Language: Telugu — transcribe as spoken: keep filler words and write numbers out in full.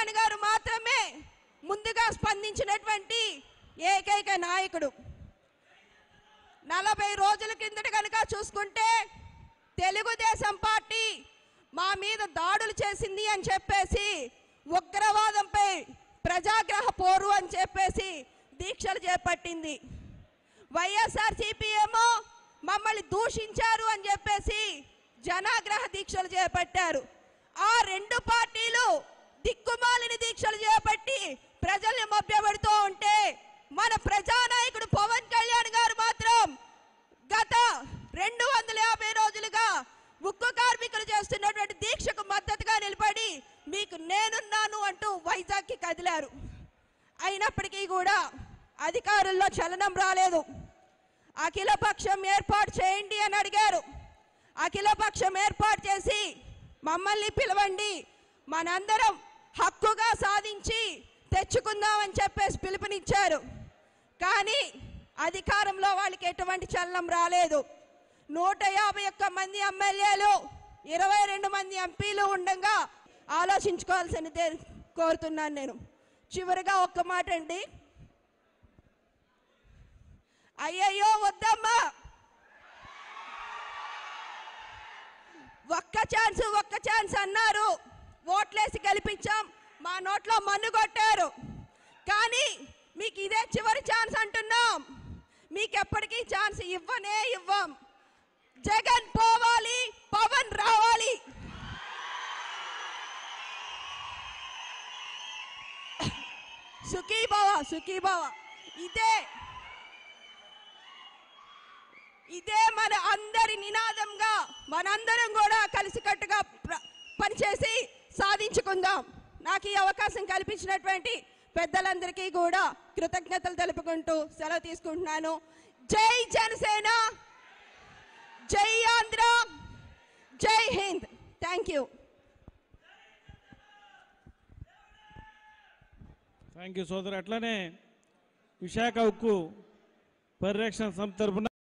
కళ్యాణ్ గారు మాత్రమే ముందుగా స్పందించినటువంటి ఏకైక నాయకుడు. నలభై రోజుల కిందట కనుక చూసుకుంటే తెలుగుదేశం పార్టీ మా మీద దాడులు చేసింది అని చెప్పేసి, ఉగ్రవాదంపై ప్రజాగ్రహ పోరు అని చెప్పేసి దీక్షలు చేపట్టింది. వైఎస్ఆర్సీపీ ఏమో మమ్మల్ని దూషించారు అని చెప్పేసి జనాగ్రహ దీక్షలు చేపట్టారు. ఆ రెండు పార్టీలు దిక్కుమాలిన దీక్షలు చేపట్టి ప్రజల్ని మభ్యపెడుతూ ఉంటే, మన ప్రజానాయకుడు పవన్ కళ్యాణ్ గారు మాత్రం గత రెండు వందల యాభై రోజులుగా ఉక్కు కార్మికులు చేస్తున్నటువంటి దీక్షకు మద్దతుగా నిలబడి మీకు నేనున్నాను అంటూ వైజాగ్కి కదిలారు. అయినప్పటికీ కూడా అధికారుల్లో చలనం రాలేదు. అఖిలపక్షం ఏర్పాటు చేయండి అని అడిగారు. అఖిలపక్షం ఏర్పాటు చేసి మమ్మల్ని పిలవండి, మనందరం హక్కుగా సాధించి తెచ్చుకుందామని చెప్పేసి పిలుపునిచ్చారు. కానీ అధికారంలో వాళ్ళకి ఎటువంటి చలనం రాలేదు. నూట యాభై ఒక్క మంది ఎమ్మెల్యేలు, ఇరవై రెండు మంది ఎంపీలు ఉండగా ఆలోచించుకోవాల్సిందే కోరుతున్నాను నేను. చివరిగా ఒక్క మాట అండి, అయ్యయ్యో వద్దమ్మా, ఒక్క ఛాన్స్ ఒక్క ఛాన్స్ అన్నారు, ఓట్లేసి గెలిపించాం, మా నోట్లో మన్ను కొట్టారు. కానీ మీకు ఇదే చివరి ఛాన్స్ అంటున్నాం, మీకు ఎప్పటికీ ఛాన్స్ ఇవ్వనే ఇవ్వం. జగన్ పోవాలి, పవన్ రావాలి. సుఖీభవ సుఖీభవ. ఇదే ఇదే మన అందరి నినాదంగా మనందరం కూడా కలిసికట్టుగా పనిచేసి సాధించుకుందాం. నాకు ఈ అవకాశం కల్పించినటువంటి పెద్దలందరికీ కూడా కృతజ్ఞతలు తెలుపుకుంటూ సెలవు తీసుకుంటున్నాను. జై జనసేన, జై ఆంధ్ర, జై Hind. Thank you. Thank you సోదరు. అట్లనే విశాఖ ఉక్కు పరిరక్షణ సంస్థ తరపున